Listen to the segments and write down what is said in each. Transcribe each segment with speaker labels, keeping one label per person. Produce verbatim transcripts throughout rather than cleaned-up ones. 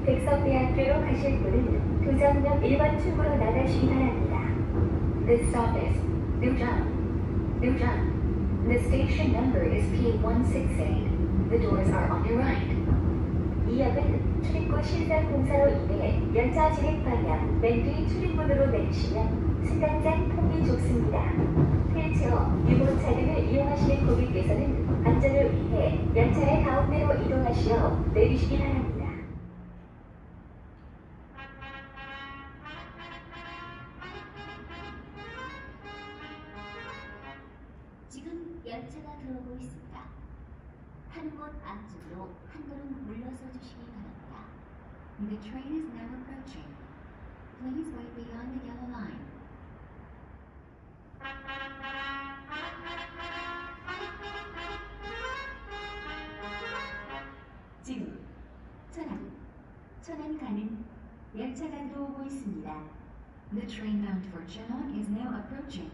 Speaker 1: 백석대학교로 가실 분은 교정역 일 번 출구로 나가시기 바랍니다. This stop is Newjung. Newjung. The station number is P one six eight. The doors are on your right. 이 역은 출입구 신설 공사로 인해 열차 진입 방향 맨 뒤 출입문으로 내리시면 승강장 폭이 좁습니다. 휠체어, 유모차 등을 이용하시는 고객께서는 안전을 위해 열차의 가운데로 이동하시어 내리시기 바랍니다.
Speaker 2: 지금 열차가 들어오고 있습니다. 타는 곳 안쪽으로 한 걸음 물러서 주시기 바랍니다. The train is now approaching. Please wait beyond the yellow line. 지금 천안, 천안 가는 열차가 들어오고 있습니다. The train bound for Cheonan is now approaching.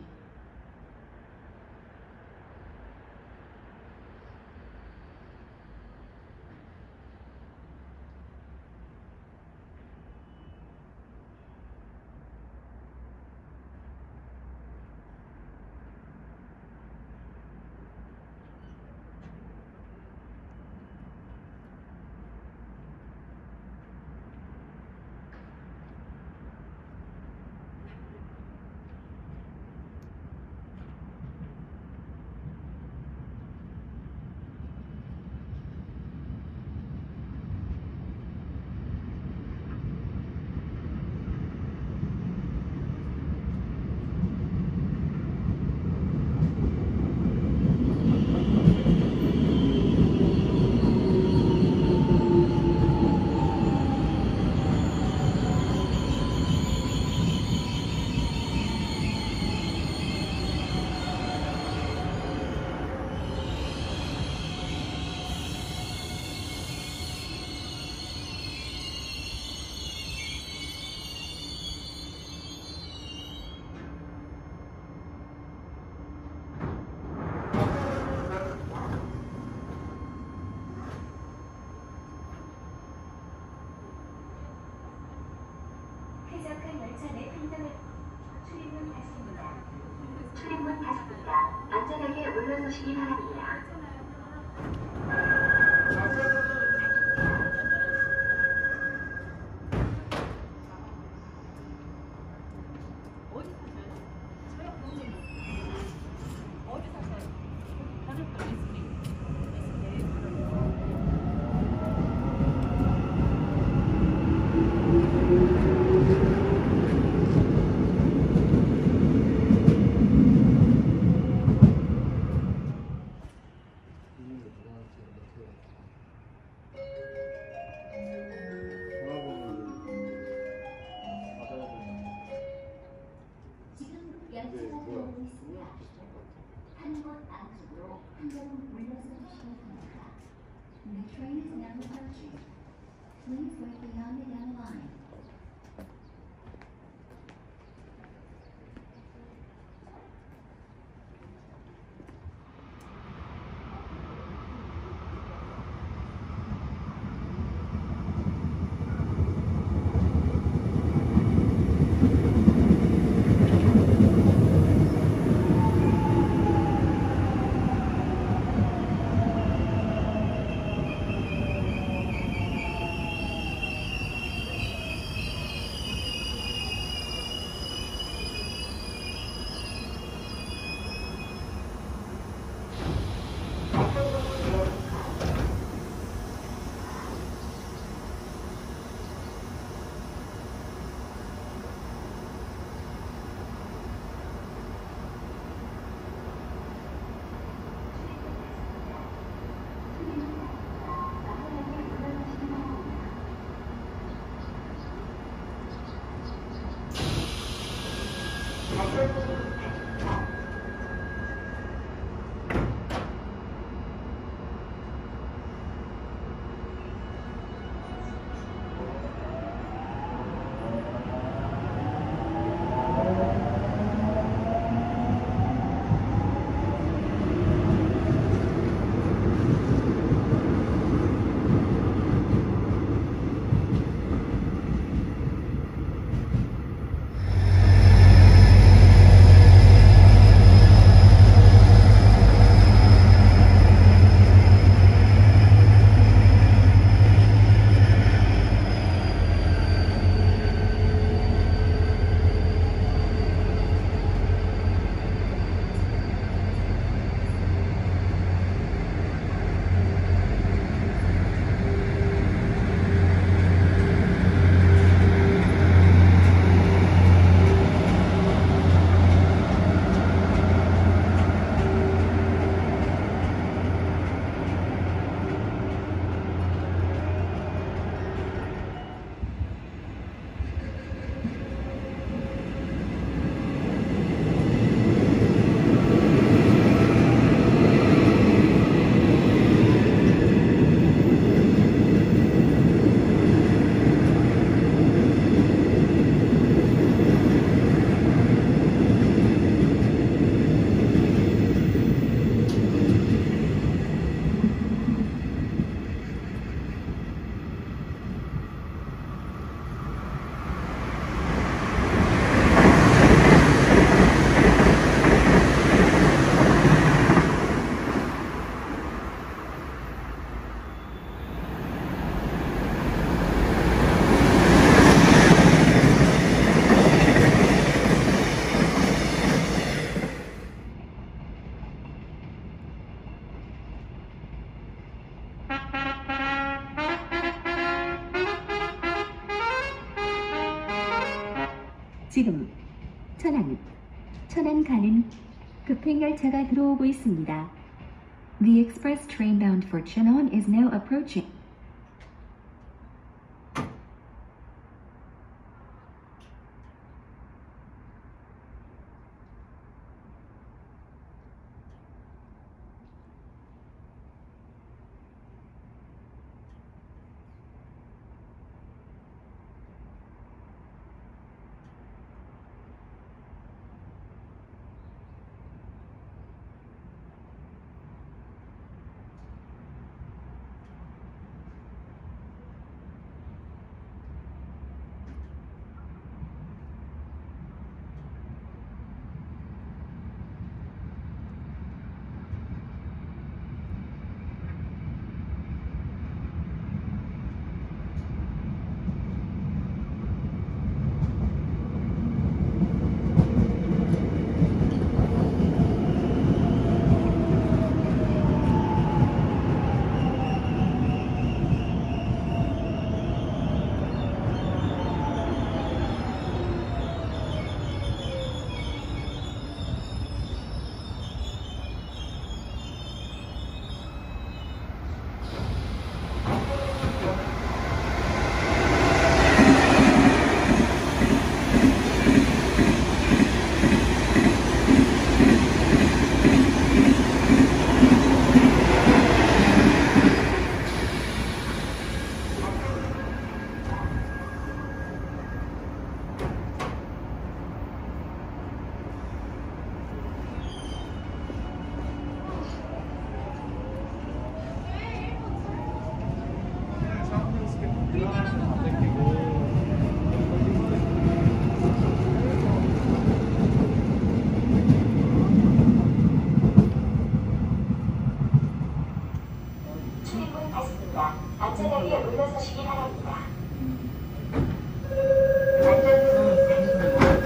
Speaker 1: 쾌적한 열차 내 편등을 출입문 닫습니다. 출입문 닫습니다. 안전하게 물러서시기 바랍니다.
Speaker 2: 열차가 들어오고 있습니다. 타는 곳 안쪽으로 한 걸음 물러서 주시기 바랍니다. The train is now approaching. Please wait beyond the yellow line.
Speaker 3: 지금 천안, 천안 가는 급행열차가 들어오고 있습니다. The express train bound for Cheonan is now approaching.
Speaker 1: 출입문 닫습니다. 안전하게 물러서시기 바랍니다. 안전문을 닫습니다.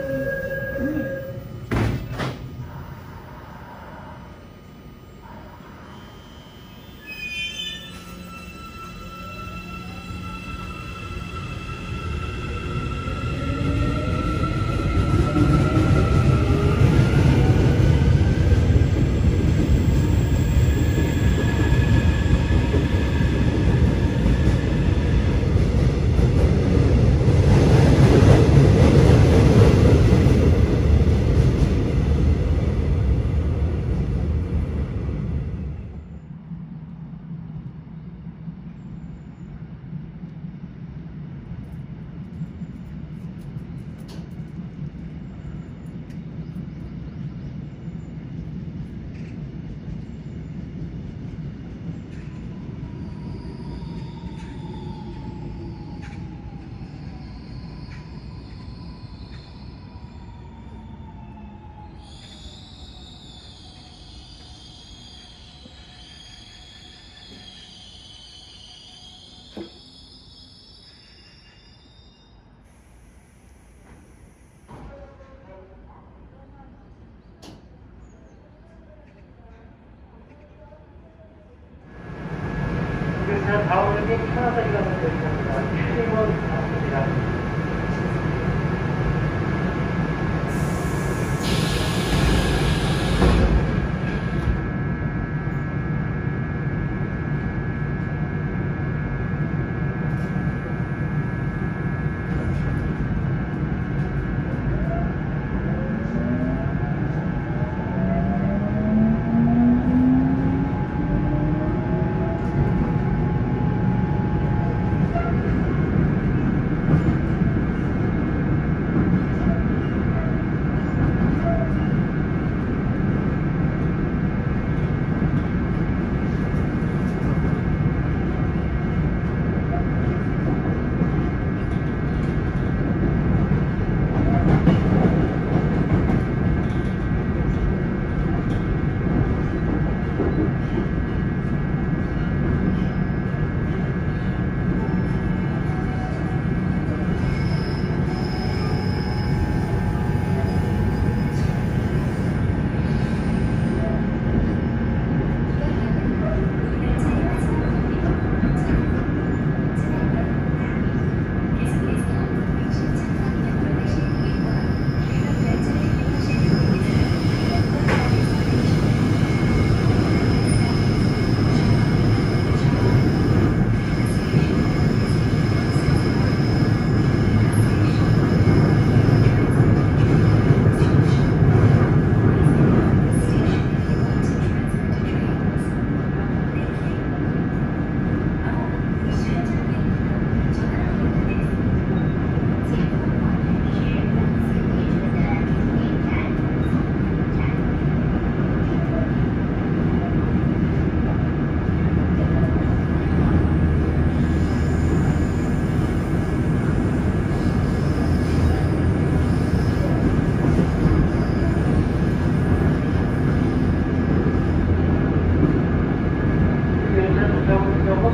Speaker 4: 다음에 하나까지가 되겠습니다. 출입문 닫습니다.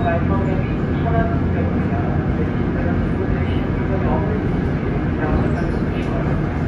Speaker 4: 마지막역이 천안역입니다. 내리시면 그곳에 신분이 없는 분들이 양손을 주시기 바랍니다.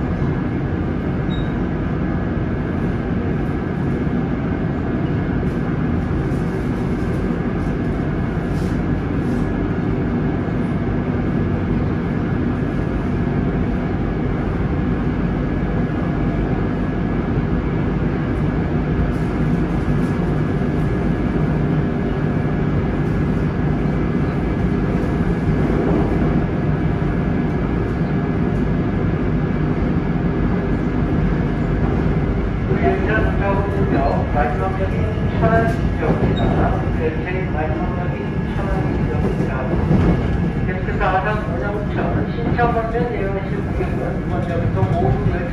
Speaker 4: 마지막역이 천안역입니다. 제일 마지막역이 천안역입니다. 계속해서 아산 원양천 신청하면 내려오실 고객은 먼저부터 모두